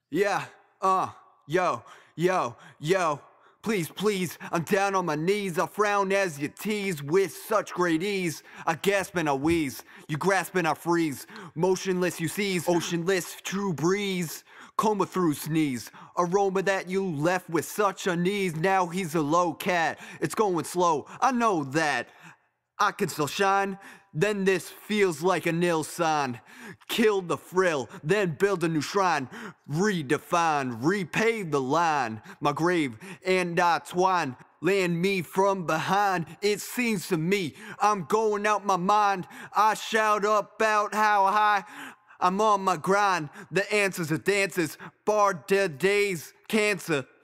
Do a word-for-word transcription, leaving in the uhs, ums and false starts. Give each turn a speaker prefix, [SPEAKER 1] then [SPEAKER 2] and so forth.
[SPEAKER 1] Yeah, uh, yo, yo, yo. Please, please, I'm down on my knees. I frown as you tease with such great ease. I gasp and I wheeze. You grasp and I freeze. Motionless you seize. Oceanless, true breeze. Coma through sneeze. Aroma that you left with such unease. Now he's a low cat. It's going slow. I know that. I can still shine, then this feels like a nil sign. Kill the frill, then build a new shrine. Redefine, repave the line. My grave and I twine. Land me from behind. It seems to me I'm going out my mind. I shout about how high I'm on my grind. The answers are dances, barred dead days, cancer.